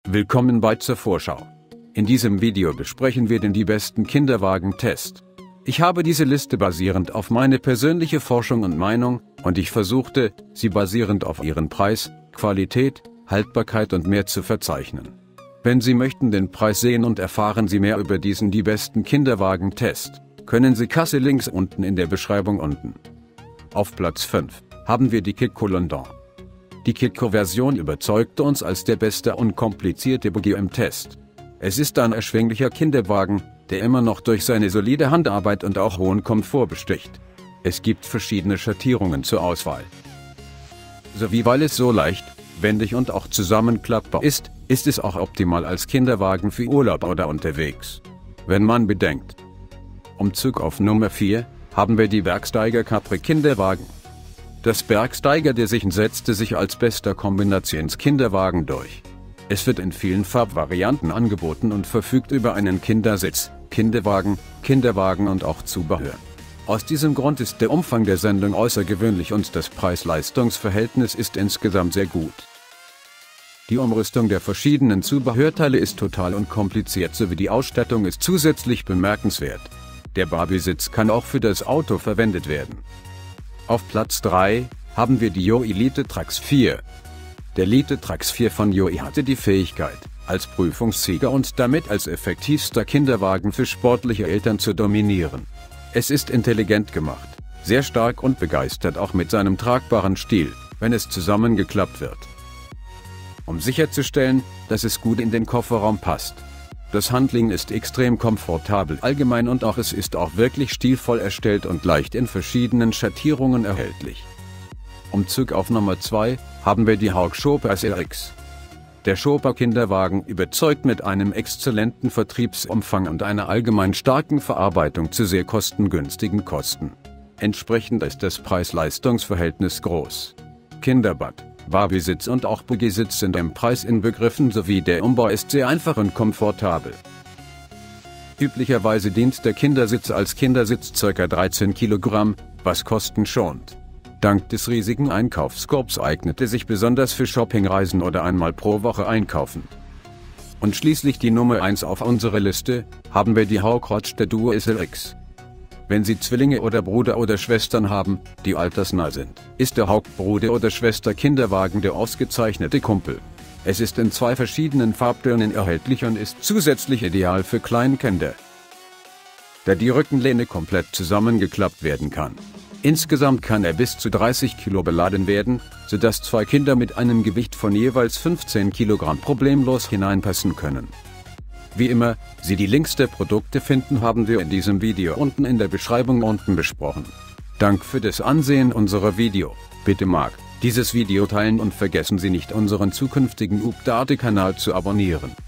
Willkommen bei zur Vorschau. In diesem Video besprechen wir den die besten Kinderwagen-Test. Ich habe diese Liste basierend auf meine persönliche Forschung und Meinung, und ich versuchte, sie basierend auf ihren Preis, Qualität, Haltbarkeit und mehr zu verzeichnen. Wenn Sie möchten den Preis sehen und erfahren Sie mehr über diesen die besten Kinderwagen-Test, können Sie Kasse links unten in der Beschreibung unten. Auf Platz 5 haben wir die Kidco London. Die Kidco-Version überzeugte uns als der beste unkomplizierte Buggy im Test. Es ist ein erschwinglicher Kinderwagen, der immer noch durch seine solide Handarbeit und auch hohen Komfort besticht. Es gibt verschiedene Schattierungen zur Auswahl. Sowie weil es so leicht, wendig und auch zusammenklappbar ist, ist es auch optimal als Kinderwagen für Urlaub oder unterwegs. Wenn man bedenkt. Umzug auf Nummer 4 haben wir die Bergsteiger Capri Kinderwagen. Das Bergsteiger Design setzte sich als bester Kombinationskinderwagen durch. Es wird in vielen Farbvarianten angeboten und verfügt über einen Kindersitz, Kinderwagen und auch Zubehör. Aus diesem Grund ist der Umfang der Sendung außergewöhnlich und das Preis-Leistungs-Verhältnis ist insgesamt sehr gut. Die Umrüstung der verschiedenen Zubehörteile ist total unkompliziert sowie die Ausstattung ist zusätzlich bemerkenswert. Der Barbie-Sitz kann auch für das Auto verwendet werden. Auf Platz 3 haben wir die Yoyi Elite Trax 4. Der Elite Trax 4 von Yoyi hatte die Fähigkeit, als Prüfungssieger und damit als effektivster Kinderwagen für sportliche Eltern zu dominieren. Es ist intelligent gemacht, sehr stark und begeistert auch mit seinem tragbaren Stil, wenn es zusammengeklappt wird. Um sicherzustellen, dass es gut in den Kofferraum passt. Das Handling ist extrem komfortabel allgemein und auch es ist auch wirklich stilvoll erstellt und leicht in verschiedenen Schattierungen erhältlich. Umzug auf Nummer 2 haben wir die Hawk Chopper SLX. Der Chopper Kinderwagen überzeugt mit einem exzellenten Vertriebsumfang und einer allgemein starken Verarbeitung zu sehr kostengünstigen Kosten. Entsprechend ist das Preis-Leistungs-Verhältnis groß. Kinderbad, Barbie-Sitz und auch Buggy-Sitz sind im Preis inbegriffen sowie der Umbau ist sehr einfach und komfortabel. Üblicherweise dient der Kindersitz als Kindersitz ca. 13 Kilogramm, was Kosten schont. Dank des riesigen Einkaufskorps eignet er sich besonders für Shoppingreisen oder einmal pro Woche einkaufen. Und schließlich die Nummer 1 auf unserer Liste, haben wir die Hawk Roadster Duo SLX. Wenn Sie Zwillinge oder Bruder oder Schwestern haben, die altersnah sind, ist der Hawk Bruder oder Schwester Kinderwagen der ausgezeichnete Kumpel. Es ist in 2 verschiedenen Farbtönen erhältlich und ist zusätzlich ideal für Kleinkinder, da die Rückenlehne komplett zusammengeklappt werden kann. Insgesamt kann er bis zu 30 Kilo beladen werden, sodass 2 Kinder mit einem Gewicht von jeweils 15 Kilogramm problemlos hineinpassen können. Wie immer, Sie die Links der Produkte finden, haben wir in diesem Video unten in der Beschreibung unten besprochen. Dank für das Ansehen unserer Video. Bitte mag dieses Video teilen und vergessen Sie nicht unseren zukünftigen Update-Kanal zu abonnieren.